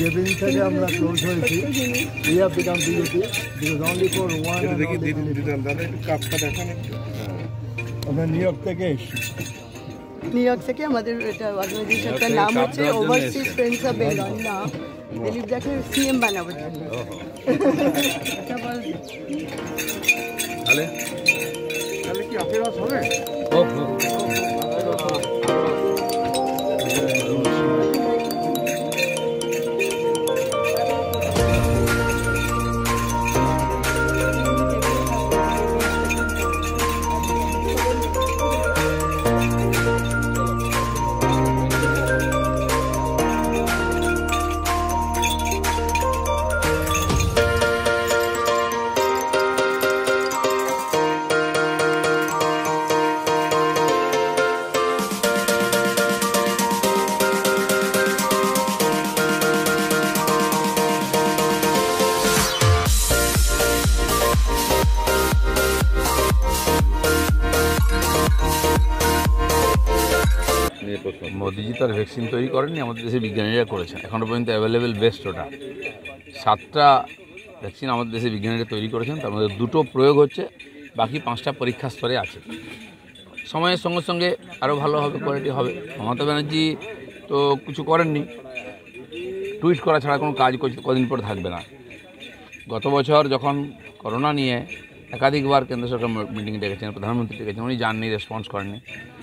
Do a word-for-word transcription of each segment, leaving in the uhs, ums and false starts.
যেদিন থেকে আমরা ক্লোজ হয়েছি we have become BJP because only for one and দেখি only দিদান দাদা একটু কাপটা দেখান একটু। আমরা নিউ ইয়র্ক থেকে এসেছি। নিউ ইয়র্ক থেকে আমাদের এটা অর্গানাইজেশনটার নাম হচ্ছে ওভারসিজ ফ্রেন্ডস অফ বেঙ্গল। না দিলীপ দাকে সিএম বানাবার জন্য। তাহলে তাহলে কি অপেরাস হবে? মোদিজি তার ভ্যাকসিন তৈরি করেননি, আমাদের দেশের বিজ্ঞানীরা করেছেন। এখনও পর্যন্ত অ্যাভেলেবেল বেস্ট ওটা। সাতটা ভ্যাকসিন আমাদের দেশের বিজ্ঞানীরা তৈরি করেছেন, তার মধ্যে দুটো প্রয়োগ হচ্ছে, বাকি পাঁচটা পরীক্ষা স্তরে আছে। সময়ের সঙ্গে সঙ্গে আরও ভালো হবে, কোয়ালিটি হবে। মমতা ব্যানার্জি তো কিছু করেননি, টুইট করা ছাড়া কোনো কাজ কদিন পর থাকবে না। গত বছর যখন করোনা নিয়ে একাধিকবার কেন্দ্র সরকার মিটিং ডেকেছেন, প্রধানমন্ত্রী ডেকেছেন, উনি যাননি, রেসপন্স করেননি।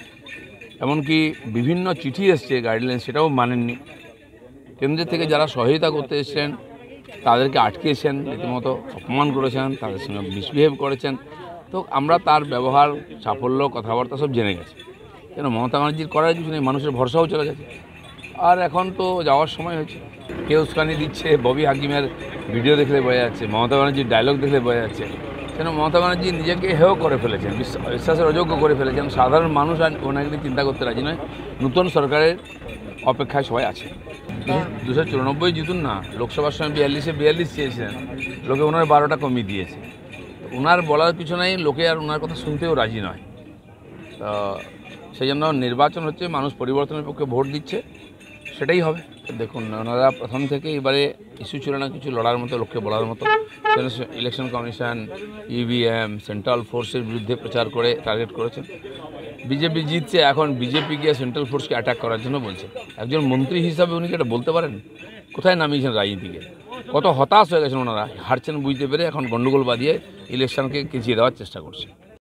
এমনকি বিভিন্ন চিঠি এসছে গাইডলাইন, সেটাও মানেননি। কেন্দ্রের থেকে যারা সহায়তা করতে এসেছেন তাদেরকে আটকেছেন, রীতিমতো অপমান করেছেন, তাদের সঙ্গে মিসবিহেভ করেছেন। তো আমরা তার ব্যবহার, সাফল্য, কথাবার্তা সব জেনে গেছি। কেন মমতা ব্যানার্জির করার কিছু নেই, মানুষের ভরসাও চলে গেছে। আর এখন তো যাওয়ার সময় হয়েছে। কেউ উস্কানি দিচ্ছে, ববি হাকিমের ভিডিও দেখলে বোঝা যাচ্ছে, মমতা ব্যানার্জির ডায়লগ দেখলে বোঝা যাচ্ছে। কেন মমতা ব্যানার্জি নিজেকে হেয় করে ফেলেছেন, বিশ্বাসের অযোগ্য করে ফেলেছেন। সাধারণ মানুষ আর ওনাকে চিন্তা করতে রাজি নয়। নতুন সরকারের অপেক্ষায় সবাই আছে। দুশো চুরানব্বই জিতুন না, লোকসভার সময় বিয়াল্লিশে বিয়াল্লিশ চেয়েছিলেন, লোকে ওনার বারোটা কমিয়ে দিয়েছে। ওনার বলার কিছু নাই, লোকে আর ওনার কথা শুনতেও রাজি নয়। তো সেই জন্য নির্বাচন হচ্ছে, মানুষ পরিবর্তনের পক্ষে ভোট দিচ্ছে, সেটাই হবে। দেখুন, ওনারা প্রথম থেকে এবারে ইস্যু ছিল না কিছু লড়ার মতো, লোককে বলার মতো। ইলেকশন কমিশন, ইভিএম, সেন্ট্রাল ফোর্সের বিরুদ্ধে প্রচার করে টার্গেট করেছেন। বিজেপি জিতছে, এখন বিজেপিকে সেন্ট্রাল ফোর্সকে অ্যাটাক করার জন্য বলছে। একজন মন্ত্রী হিসাবে উনি কি এটা বলতে পারেন? কোথায় নামিয়েছেন রাজনীতিকে? কত হতাশ হয়ে গেছেন ওনারা, হারছেন বুঝতে পেরে এখন গণ্ডগোল বাঁধিয়ে ইলেকশনকে কেঁচিয়ে দেওয়ার চেষ্টা করছে।